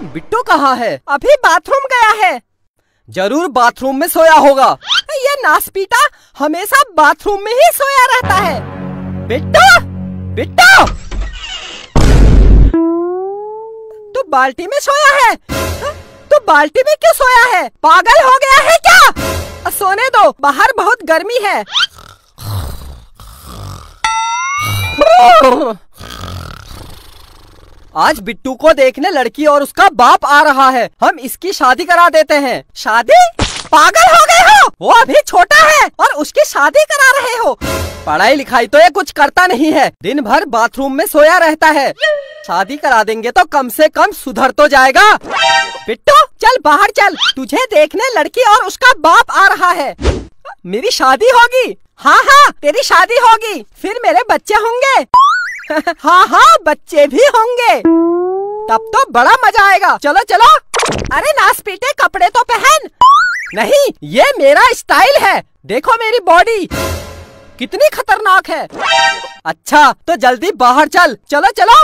बिट्टू कहाँ है? अभी बाथरूम गया है। जरूर बाथरूम में सोया होगा। ये नासपीटा हमेशा बाथरूम में ही सोया रहता है। बिट्टू, बिट्टू, तू बाल्टी में सोया है? तू बाल्टी में क्यों सोया है? पागल हो गया है क्या? सोने दो, बाहर बहुत गर्मी है। आज बिट्टू को देखने लड़की और उसका बाप आ रहा है। हम इसकी शादी करा देते हैं। शादी? पागल हो गए हो? वो अभी छोटा है और उसकी शादी करा रहे हो? पढ़ाई लिखाई तो ये कुछ करता नहीं है, दिन भर बाथरूम में सोया रहता है। शादी करा देंगे तो कम से कम सुधर तो जाएगा। बिट्टू चल बाहर चल, तुझे देखने लड़की और उसका बाप आ रहा है। मेरी शादी होगी? हाँ हाँ तेरी शादी होगी, फिर मेरे बच्चे होंगे। हाँ हाँ बच्चे भी होंगे, तब तो बड़ा मजा आएगा। चलो चलो। अरे नासपीटे कपड़े तो पहन। नहीं, ये मेरा स्टाइल है। देखो मेरी बॉडी कितनी खतरनाक है। अच्छा तो जल्दी बाहर चल। चलो चलो।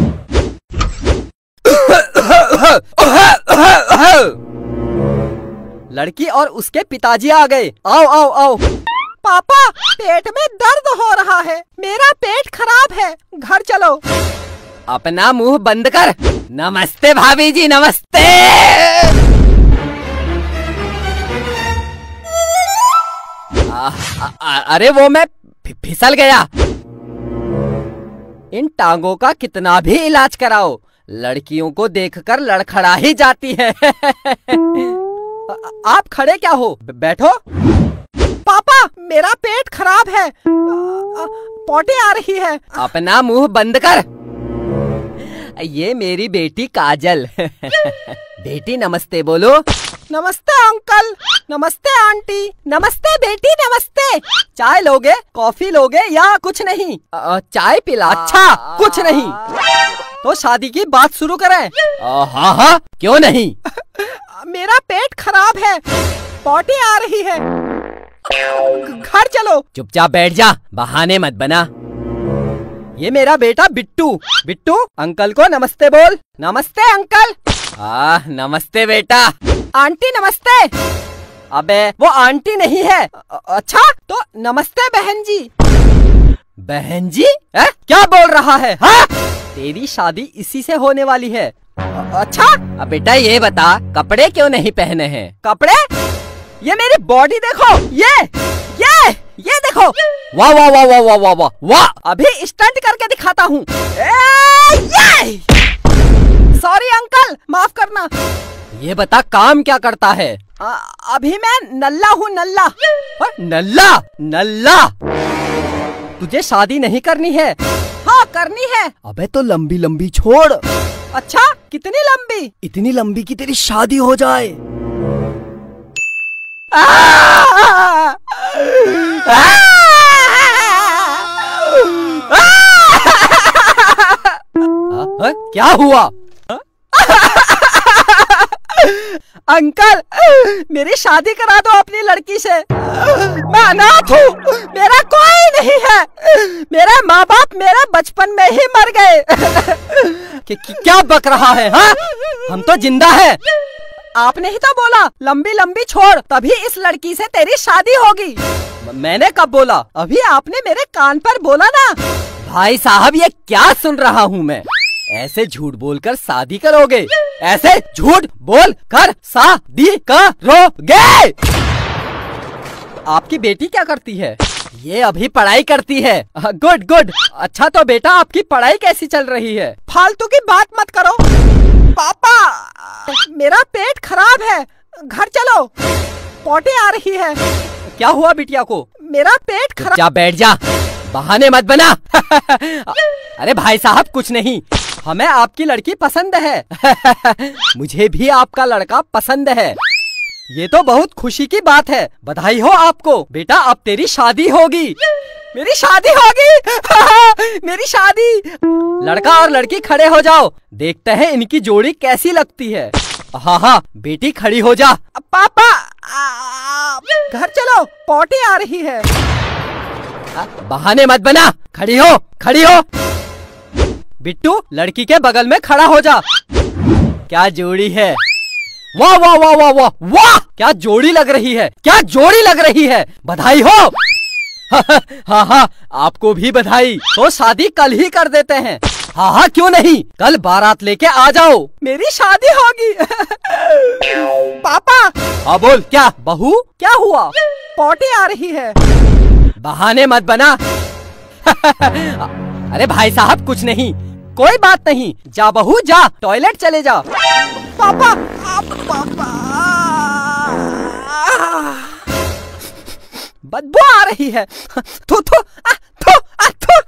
लड़की और उसके पिताजी आ गए। आओ आओ आओ। पापा पेट में दर्द हो रहा है, मेरा पेट खराब है, घर चलो। अपना मुंह बंद कर। नमस्ते भाभी जी, नमस्ते। अरे वो मैं फिसल गया। इन टांगों का कितना भी इलाज कराओ, लड़कियों को देखकर लड़खड़ा ही जाती है। आप खड़े क्या हो? बैठो। पापा मेरा पेट खराब है, पोटी आ रही है। अपना मुंह बंद कर। ये मेरी बेटी काजल। बेटी नमस्ते बोलो। नमस्ते अंकल, नमस्ते आंटी, नमस्ते बेटी, नमस्ते। चाय लोगे, कॉफी लोगे या कुछ नहीं? चाय पिला। अच्छा कुछ नहीं तो शादी की बात शुरू करें। हाँ हाँ क्यों नहीं। मेरा पेट खराब है, पोटी आ रही है, घर चलो। चुपचाप बैठ जा, बहाने मत बना। ये मेरा बेटा बिट्टू। बिट्टू अंकल को नमस्ते बोल। नमस्ते अंकल। नमस्ते बेटा। आंटी नमस्ते। अबे वो आंटी नहीं है। अच्छा तो नमस्ते बहन जी। बहन जी? क्या बोल रहा है? हाँ? तेरी शादी इसी से होने वाली है। अच्छा अब बेटा ये बता, कपड़े क्यों नहीं पहने हैं? कपड़े? ये मेरी बॉडी देखो, ये देखो। वाह वाह वाह वाह वाह वाह वाह वाह। अभी स्टंट करके दिखाता हूँ। सॉरी अंकल, माफ करना। ये बता काम क्या करता है? अभी मैं नल्ला हूँ, नल्ला। नल्ला? नल्ला? तुझे शादी नहीं करनी है? हाँ करनी है। अबे तो लंबी लंबी छोड़। अच्छा कितनी लंबी? इतनी लंबी कि तेरी शादी हो जाए। क्या हुआ? अंकल मेरी शादी करा दो अपनी लड़की से। मैं अनाथ हूँ, मेरा कोई नहीं है। मेरे माँ बाप मेरे बचपन में ही मर गए। क्या बक रहा है? हाँ हम तो जिंदा है। आपने ही तो बोला लंबी लंबी छोड़, तभी इस लड़की से तेरी शादी होगी। मैंने कब बोला? अभी आपने मेरे कान पर बोला ना। भाई साहब ये क्या सुन रहा हूँ मैं? ऐसे झूठ बोलकर शादी करोगे? ऐसे झूठ बोल कर शादी करोगे? आपकी बेटी क्या करती है? ये अभी पढ़ाई करती है। Good good. अच्छा तो बेटा आपकी पढ़ाई कैसी चल रही है? फालतू की बात मत करो। पापा मेरा पेट खराब है, घर चलो, पोटी आ रही है। क्या हुआ बिटिया को? मेरा पेट खराब। जा बैठ जा, बहाने मत बना। अरे भाई साहब कुछ नहीं, हमें आपकी लड़की पसंद है। मुझे भी आपका लड़का पसंद है। ये तो बहुत खुशी की बात है, बधाई हो आपको। बेटा अब तेरी शादी होगी। मेरी शादी होगी। मेरी शादी। लड़का और लड़की खड़े हो जाओ, देखते हैं इनकी जोड़ी कैसी लगती है। हाँ हाँ बेटी खड़ी हो जा। पापा घर चलो, पोटी आ रही है। बहाने मत बना, खड़ी हो, खड़ी हो। बिट्टू लड़की के बगल में खड़ा हो जा। क्या जोड़ी है। वाह वाह वाह वाह वाह वाह, क्या जोड़ी लग रही है, क्या जोड़ी लग रही है। बधाई हो। हाँ हाँ, आपको भी बधाई। तो शादी कल ही कर देते हैं। हाँ हाँ, क्यों नहीं, कल बारात लेके आ जाओ, मेरी शादी होगी। पापा। हाँ बोल, क्या बहू, क्या हुआ। पॉटी आ रही है। बहाने मत बना। अरे भाई साहब, कुछ नहीं, कोई बात नहीं। जा बहू जा, टॉयलेट चले जा। पापा, पापा, बदबू आ रही है। थू थू थू थू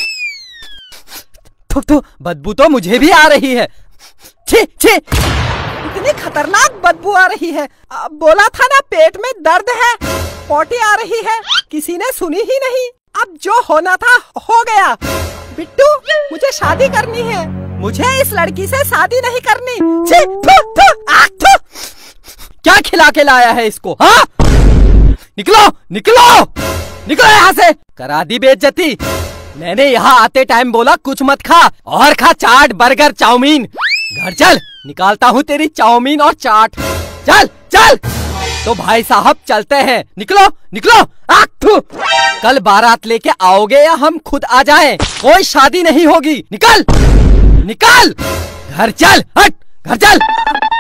थू थू, बदबू तो मुझे भी आ रही है। छी छी, इतनी खतरनाक बदबू आ रही है। बोला था ना पेट में दर्द है, पॉटी आ रही है, किसी ने सुनी ही नहीं। अब जो होना था हो गया। बिट्टू, मुझे शादी करनी है, मुझे इस लड़की से शादी नहीं करनी। छी, थू थू थू। क्या खिला के लाया है इसको, हाँ? निकलो निकलो निकलो यहाँ से, करा दी बेइज्जती। मैंने यहाँ आते टाइम बोला कुछ मत खा, और खा चाट बर्गर चाउमीन। घर चल, निकालता हूँ तेरी चाउमीन और चाट। चल चल। तो भाई साहब चलते हैं, निकलो निकलो। कल बारात लेके आओगे या हम खुद आ जाएं? कोई शादी नहीं होगी, निकल निकल। घर चल, हट, घर चल।